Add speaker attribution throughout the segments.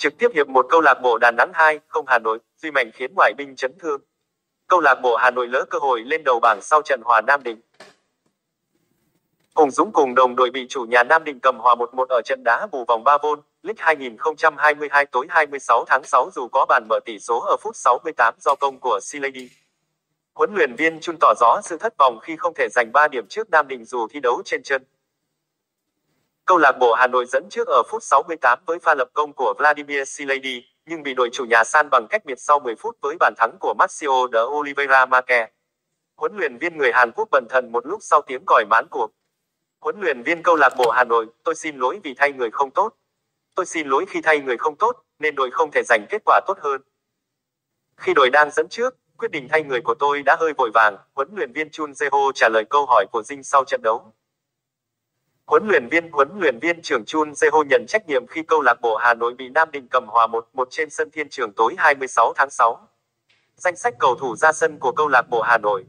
Speaker 1: Trực tiếp hiệp 1 câu lạc bộ Đà Nẵng 2-0 Hà Nội, Duy Mạnh khiến ngoại binh chấn thương. Câu lạc bộ Hà Nội lỡ cơ hội lên đầu bảng sau trận hòa Nam Định. Hùng Dũng cùng đồng đội bị chủ nhà Nam Định cầm hòa 1-1 ở trận đá bù vòng 3 League 2022 tối 26 tháng 6 dù có bàn mở tỷ số ở phút 68 do công của Silady. Huấn luyện viên Chun tỏ rõ sự thất vọng khi không thể giành 3 điểm trước Nam Định dù thi đấu trên chân. Câu lạc bộ Hà Nội dẫn trước ở phút 68 với pha lập công của Vladimir Silady, nhưng bị đội chủ nhà san bằng cách biệt sau 10 phút với bàn thắng của Marcio de Oliveira Marque. Huấn luyện viên người Hàn Quốc bần thần một lúc sau tiếng còi mãn cuộc. Huấn luyện viên câu lạc bộ Hà Nội, tôi xin lỗi vì thay người không tốt. Tôi xin lỗi khi thay người không tốt, nên đội không thể giành kết quả tốt hơn. Khi đội đang dẫn trước, quyết định thay người của tôi đã hơi vội vàng, huấn luyện viên Chun Jae-ho trả lời câu hỏi của Dinh sau trận đấu. Huấn luyện viên trưởng Chun Jae-ho nhận trách nhiệm khi câu lạc bộ Hà Nội bị Nam Định cầm hòa 1-1 trên sân Thiên Trường tối 26 tháng 6. Danh sách cầu thủ ra sân của câu lạc bộ Hà Nội.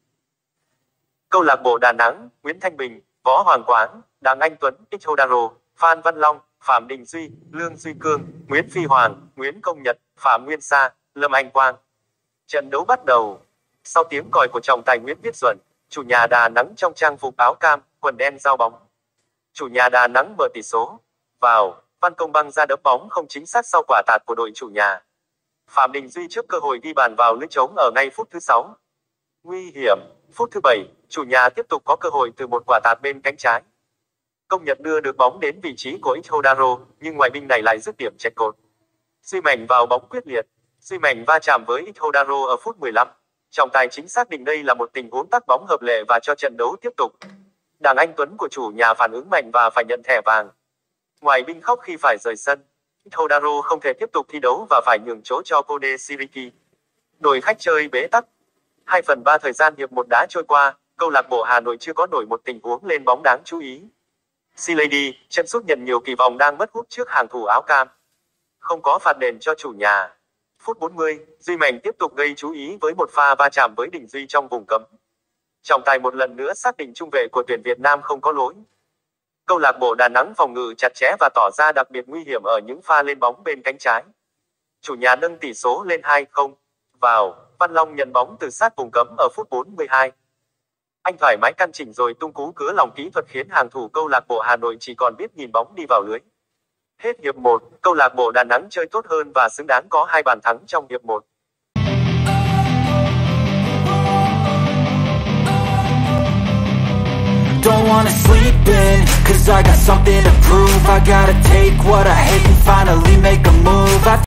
Speaker 1: Câu lạc bộ Đà Nẵng: Nguyễn Thanh Bình, Võ Hoàng Quán, Đặng Anh Tuấn, Ixodaro, Phan Văn Long, Phạm Đình Duy, Lương Duy Cương, Nguyễn Phi Hoàng, Nguyễn Công Nhật, Phạm Nguyên Sa, Lâm Anh Quang. Trận đấu bắt đầu. Sau tiếng còi của trọng tài Nguyễn Viết Duẩn, chủ nhà Đà Nẵng trong trang phục áo cam, quần đen giao bóng. Chủ nhà Đà Nẵng mở tỷ số. Vào, Văn Công Băng ra đấm bóng không chính xác sau quả tạt của đội chủ nhà. Phạm Đình Duy trước cơ hội ghi bàn vào lưới trống ở ngay phút thứ 6. Nguy hiểm, phút thứ 7, chủ nhà tiếp tục có cơ hội từ một quả tạt bên cánh trái. Công Nhật đưa được bóng đến vị trí của Ixodaro, nhưng ngoại binh này lại dứt điểm chệch cột. Duy Mạnh vào bóng quyết liệt. Duy Mạnh va chạm với Ixodaro ở phút 15. Trọng tài chính xác định đây là một tình huống tắc bóng hợp lệ và cho trận đấu tiếp tục. Đặng Anh Tuấn của chủ nhà phản ứng mạnh và phải nhận thẻ vàng. Ngoại binh khóc khi phải rời sân. Ixodaro không thể tiếp tục thi đấu và phải nhường chỗ cho Kode Siriki. Đội khách chơi bế tắc. 2/3 thời gian hiệp 1 đã trôi qua, câu lạc bộ Hà Nội chưa có nổi một tình huống lên bóng đáng chú ý. Silady, chân sút nhận nhiều kỳ vọng đang mất hút trước hàng thủ áo cam. Không có phạt đền cho chủ nhà. Phút 40, Duy Mạnh tiếp tục gây chú ý với một pha va chạm với Đình Duy trong vùng cấm. Trọng tài một lần nữa xác định trung vệ của tuyển Việt Nam không có lỗi. Câu lạc bộ Đà Nẵng phòng ngự chặt chẽ và tỏ ra đặc biệt nguy hiểm ở những pha lên bóng bên cánh trái. Chủ nhà nâng tỷ số lên 2-0. Vào, Văn Long nhận bóng từ sát vùng cấm ở phút 42. Anh thoải mái căn chỉnh rồi tung cú cứa lòng kỹ thuật khiến hàng thủ câu lạc bộ Hà Nội chỉ còn biết nhìn bóng đi vào lưới. Hết hiệp 1, câu lạc bộ Đà Nẵng chơi tốt hơn và xứng đáng có 2 bàn thắng trong hiệp 1.
Speaker 2: Don't wanna sleep in, cause I got something to prove. I gotta take what I hate and finally make a move.